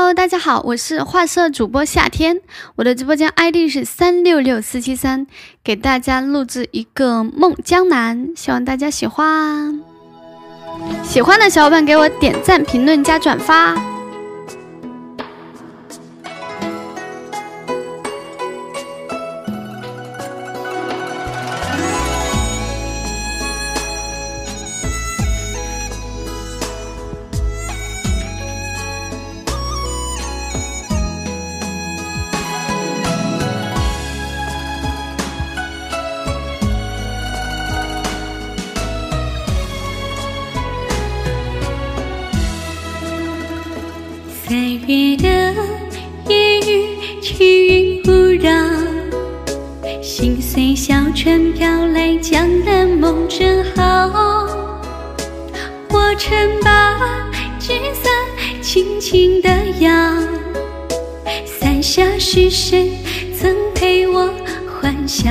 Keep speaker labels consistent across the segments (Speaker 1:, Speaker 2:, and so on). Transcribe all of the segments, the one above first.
Speaker 1: Hello， 大家好，我是画社主播夏天，我的直播间 ID 是366473，给大家录制一个梦江南，希望大家喜欢。喜欢的小伙伴给我点赞、评论加转发。
Speaker 2: 3月的夜雨，气韵不扰，心随小船飘来，江南梦正好。我曾把纸伞轻轻地摇，伞下是谁曾陪我欢笑？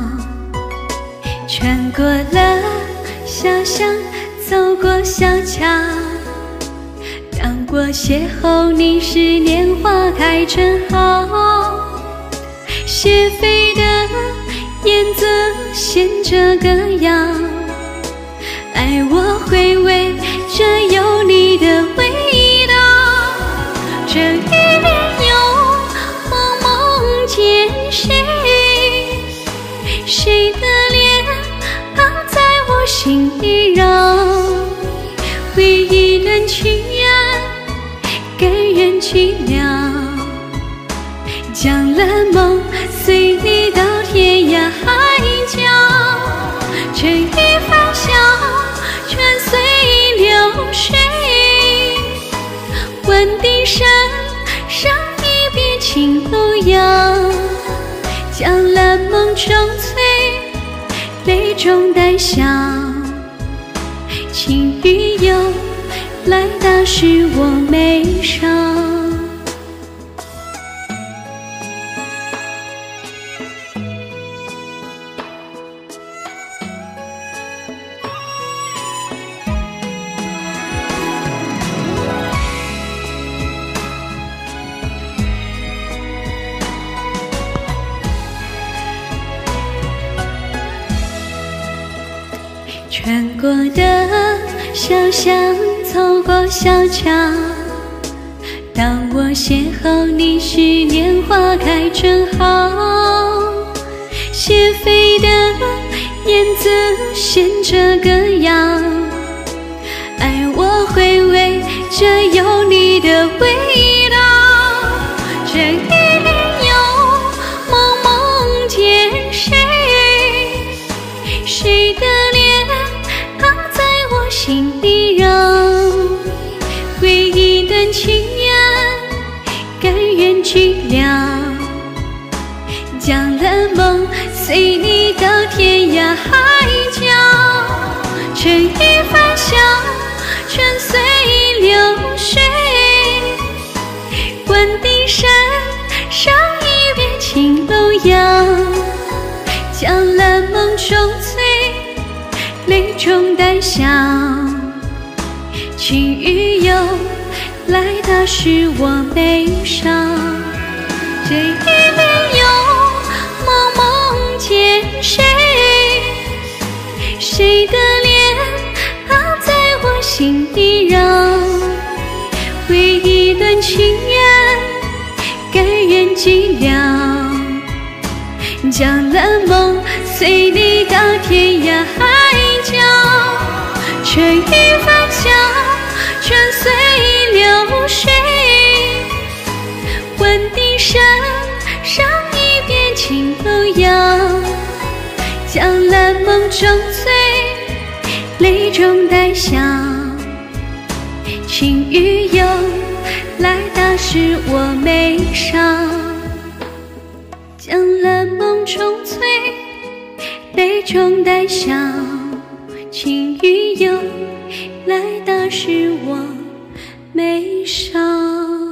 Speaker 2: 穿过了小巷，走过小桥，当我邂逅你时，年华开正好。斜飞的燕子衔着歌谣，爱我回味着有你的味道。这一帘幽梦，梦见谁？谁的脸庞在我心里绕？回忆断情缘，感人寂寥，将了梦随你到天涯海角。这一番笑，泉随流水，闻笛声，上一别情路遥，将了梦中醉，泪中带笑。情与忧来到使我眉梢。穿过的小巷，走过小桥，当我邂逅你时，年华开正好。斜飞的燕子衔着歌谣，爱我回味着有你的味道。这一帘幽梦，梦见谁？谁的脸庞在我心里绕？回忆断情缘，感人寂寥，将了梦随你到天涯海角。这一番笑，泉随流水，闻笛声，上一别情路遥，将了梦中醉，泪中带笑。情与忧来到使我眉梢。这一帘幽梦，梦见谁？谁的脸庞在我心里绕？回忆断情缘，感人寂寥，将了梦随你到天涯海角。这一番笑，泉随流水，闻笛声，上一别情路遥，将了梦中醉，泪中带笑。情与忧来到使我眉梢，将了梦中醉，泪中带笑。情与忧来到使我眉梢。